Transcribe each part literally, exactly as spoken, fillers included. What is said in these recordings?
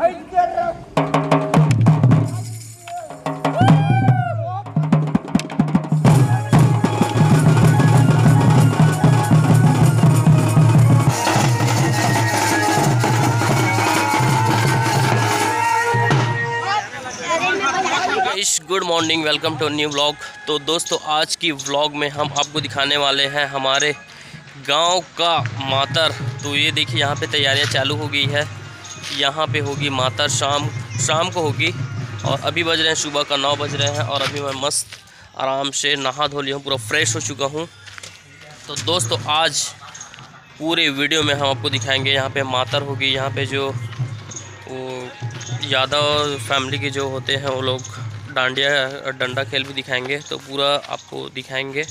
Good morning, welcome to new vlog. तो दोस्तों, आज की व्लॉग में हम आपको दिखाने वाले हैं हमारे गांव का मातर। तो ये देखिए, यहाँ पे तैयारियां चालू हो गई है। यहाँ पे होगी मातर, शाम शाम को होगी। और अभी बज रहे हैं सुबह का नौ बज रहे हैं। और अभी मैं मस्त आराम से नहा धो लिया हूँ, पूरा फ्रेश हो चुका हूँ। तो दोस्तों, आज पूरे वीडियो में हम आपको दिखाएंगे। यहाँ पे मातर होगी, यहाँ पे जो वो यादव फैमिली के जो होते हैं वो लोग डांडिया डंडा खेल भी दिखाएंगे। तो पूरा आपको दिखाएंगे।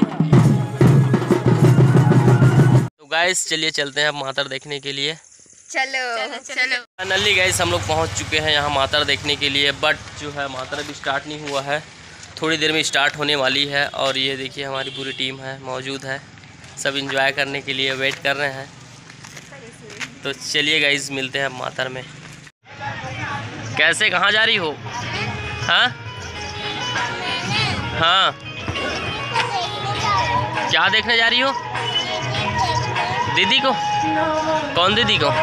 गाइस चलिए चलते हैं अब मातर देखने के लिए। चलो चलो फाइनली गाइस हम लोग पहुंच चुके हैं यहाँ मातर देखने के लिए, बट जो है मातर अभी स्टार्ट नहीं हुआ है, थोड़ी देर में स्टार्ट होने वाली है। और ये देखिए हमारी पूरी टीम है मौजूद है, सब एंजॉय करने के लिए वेट कर रहे हैं। तो चलिए गाइस मिलते हैं मातर में। कैसे कहाँ जा रही हो? हाँ हाँ क्या देखने जा रही हो? दीदी को? कौन दीदी को?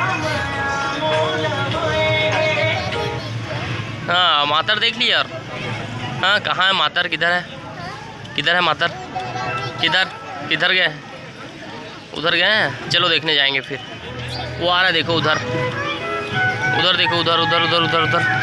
हाँ मातर देख लिया यार। हाँ कहाँ है मातर? किधर है? किधर है मातर? किधर किधर गए? उधर गए हैं। चलो देखने जाएंगे फिर। वो आ रहा है देखो उधर, उधर देखो उधर उधर उधर उधर उधर।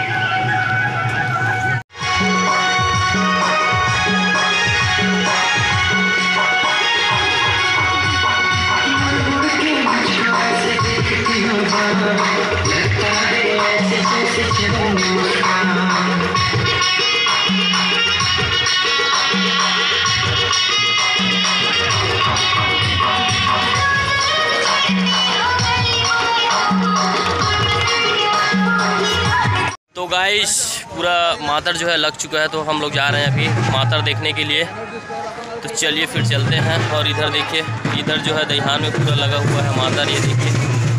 तो गाइस पूरा मातर जो है लग चुका है, तो हम लोग जा रहे हैं अभी मातर देखने के लिए। तो चलिए फिर चलते हैं। और इधर देखिए, इधर जो है दहिहान में पूरा लगा हुआ है मातर, ये देखिए।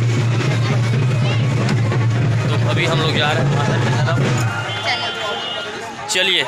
तो अभी हम लोग जा रहे हैं मातर की तरफ। चलिए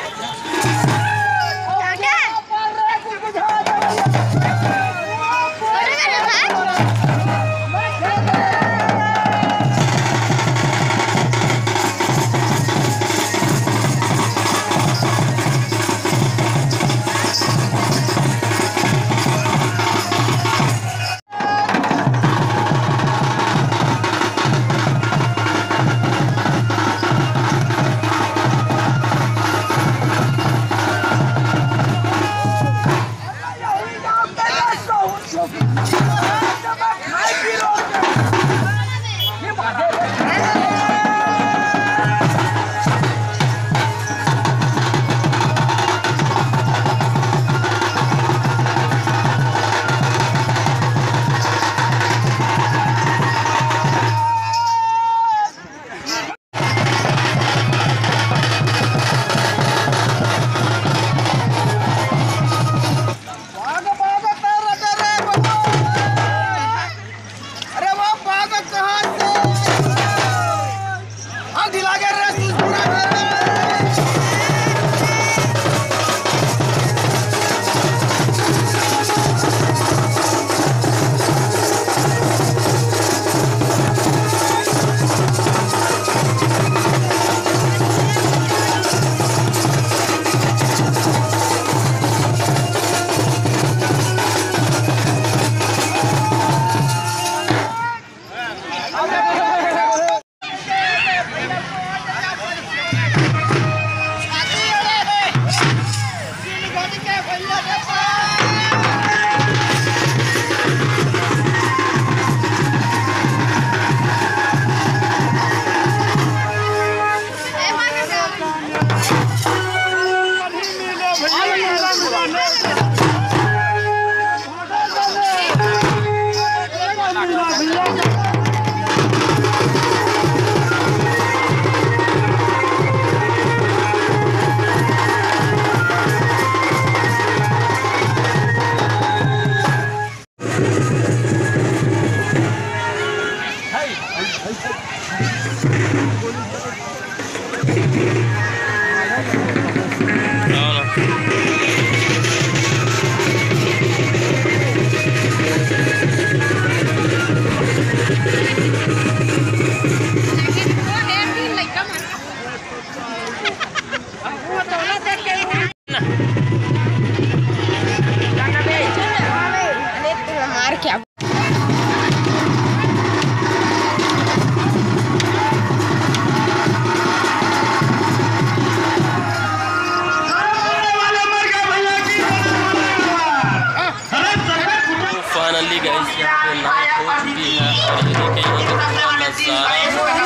फाइनली गाइस यहाँ पे नाइट हो चुकी है और ये देखिए यहाँ पे पूरा नज़ारा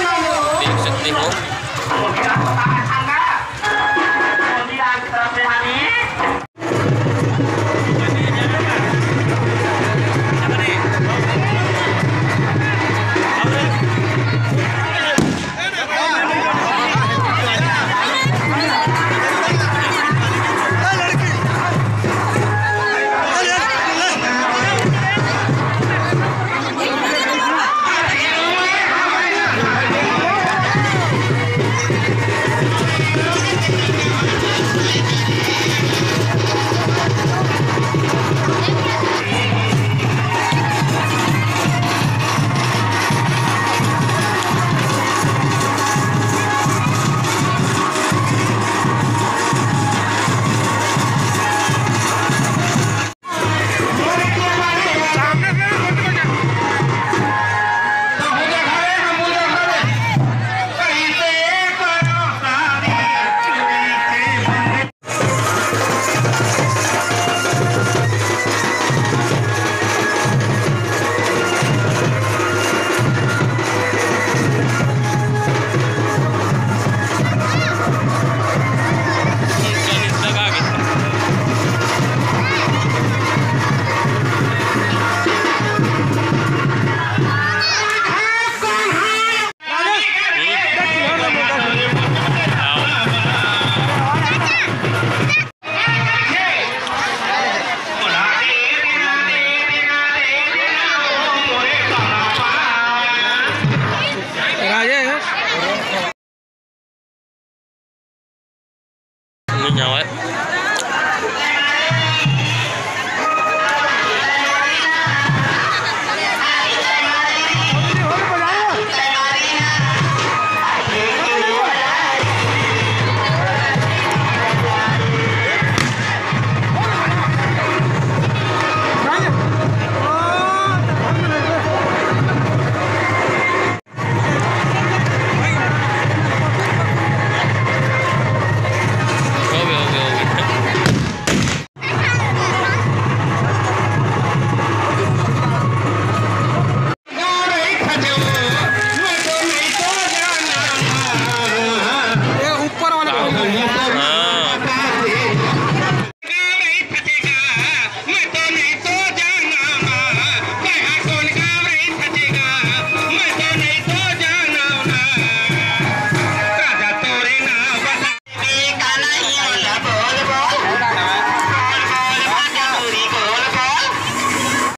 नहीं आवा